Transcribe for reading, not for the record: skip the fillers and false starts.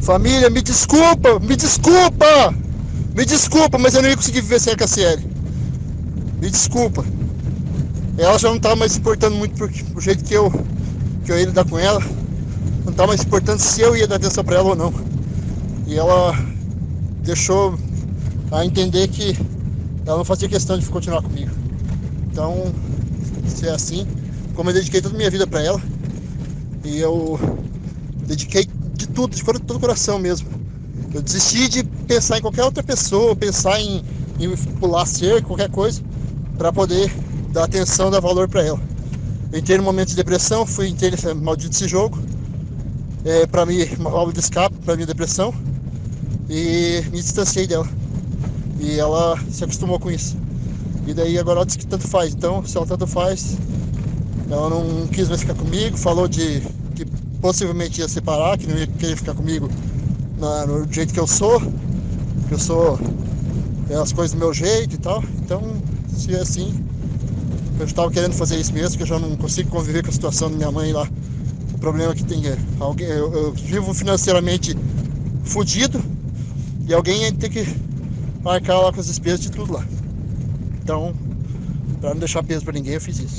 Família, me desculpa, me desculpa! Me desculpa, mas eu não ia conseguir viver sem a Cassiele. Me desculpa. Ela já não tá mais se importando muito pro jeito que eu ia lidar com ela. Não tá mais se importando se eu ia dar atenção pra ela ou não. E ela deixou a entender que ela não fazia questão de continuar comigo. Então, se é assim, como eu dediquei toda a minha vida pra ela, e eu dediquei de tudo, de todo o coração mesmo. Eu desisti de pensar em qualquer outra pessoa, pensar em pular cerca, qualquer coisa, para poder dar atenção, dar valor para ela. Eu entrei num momento de depressão, entrei nesse maldito esse jogo, para mim, uma válvula de escape para minha depressão, e me distanciei dela. E ela se acostumou com isso. E daí agora ela diz que tanto faz. Então, se ela tanto faz, ela não quis mais ficar comigo, falou que possivelmente ia separar, que não ia querer ficar comigo no jeito que eu sou as coisas do meu jeito e tal. Então, se é assim, eu estava querendo fazer isso mesmo, que eu já não consigo conviver com a situação da minha mãe lá. O problema é que tem alguém, eu vivo financeiramente fudido e alguém tem que marcar lá com as despesas de tudo lá. Então, para não deixar peso para ninguém, eu fiz isso.